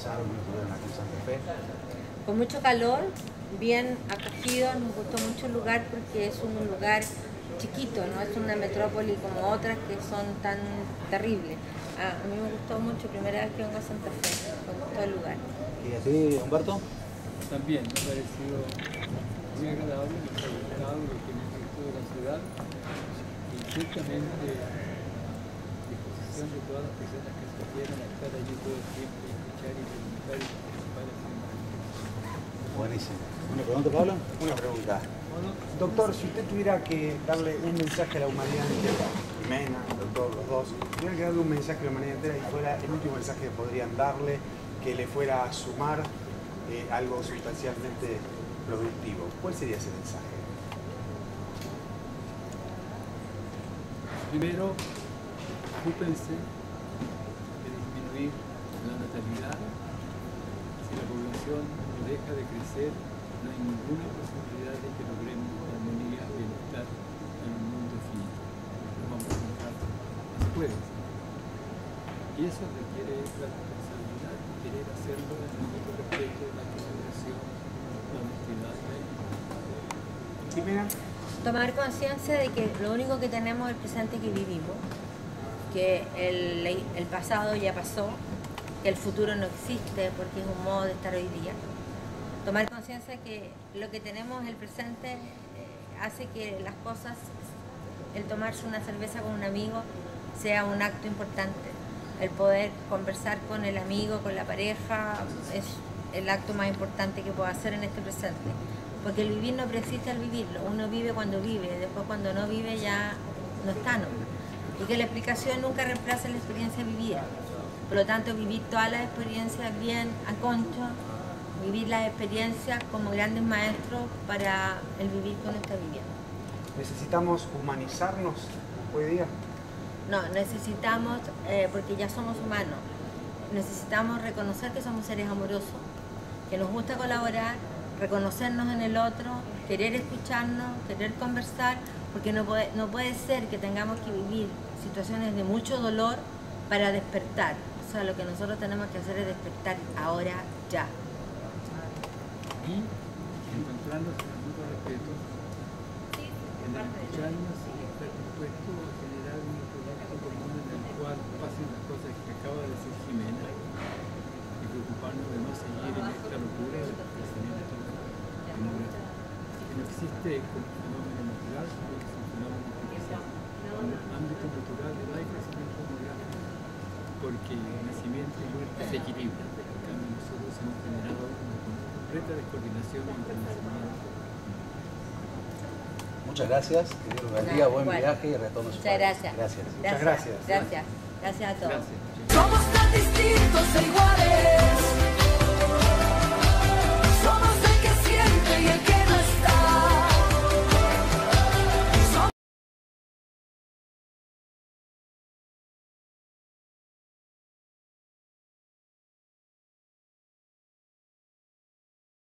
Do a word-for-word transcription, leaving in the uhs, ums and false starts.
pasaron y estuvieron aquí en Santa Fe? Con mucho calor, bien acogido, nos gustó mucho el lugar porque es un lugar chiquito, no es una metrópoli como otras que son tan terribles. Ah, a mí me gustó mucho, primera vez que vengo a Santa Fe, me gustó el lugar. ¿Y a ti, Humberto? También me ha parecido muy agradable, me ha gustado lo que me gustó de la ciudad y ciertamente a disposición de todas las personas que se quieran a estar allí todo el tiempo y escuchar y preguntar y participar. Buenísimo. ¿Una pregunta, Pablo? Una pregunta. Doctor, si usted tuviera que darle un mensaje a la humanidad entera, Mena, doctor, los dos, si tuviera que darle un mensaje a la humanidad entera y fuera el último mensaje que podrían darle, que le fuera a sumar eh, algo sustancialmente productivo, ¿cuál sería ese mensaje? Primero, ocúpense de disminuir la natalidad. Si la población no deja de crecer, no hay ninguna posibilidad de que logremos armonía y bienestar en un mundo finito. No vamos a lograr, no se puede. Y eso requiere la responsabilidad de querer hacerlo en el mundo respeto, la colaboración, la honestidad. Jimena. Tomar conciencia de que lo único que tenemos es el presente que vivimos, que el, el pasado ya pasó, que el futuro no existe porque es un modo de estar hoy día. Tomar conciencia de que lo que tenemos en el presente eh, hace que las cosas, el tomarse una cerveza con un amigo, sea un acto importante. El poder conversar con el amigo, con la pareja, es el acto más importante que puedo hacer en este presente. Porque el vivir no persiste al vivirlo. Uno vive cuando vive, después cuando no vive ya no está, ¿no? Y que la explicación nunca reemplaza la experiencia vivida. Por lo tanto, vivir todas las experiencias bien a concho, vivir las experiencias como grandes maestros para el vivir que uno está viviendo. ¿Necesitamos humanizarnos hoy día? No, necesitamos, eh, porque ya somos humanos, necesitamos reconocer que somos seres amorosos, que nos gusta colaborar, reconocernos en el otro, querer escucharnos, querer conversar, porque no puede, no puede ser que tengamos que vivir situaciones de mucho dolor para despertar. O sea, lo que nosotros tenemos que hacer es despertar ahora, ya. Y encontrarnos en el mundo respeto, en el escucharnos y estar dispuesto a generar un proyecto común en el cual pasen las cosas que acaba de decir Jimena y preocuparnos de no seguir en esta locura del crecimiento demográfico. Que no existe como fenómeno natural, sino que es un fenómeno artificial. En el ámbito natural no hay crecimiento demográfico porque nacimiento y muerte se equilibran. En cambio, nosotros hemos generado una completa descoordinación entre el nacimiento. Muchas gracias, que Dios los bendiga, buen Bueno, viaje y retorno a su muchas país. gracias. Gracias. Muchas gracias. Gracias. Gracias a todos. Gracias. Somos tan distintos e iguales.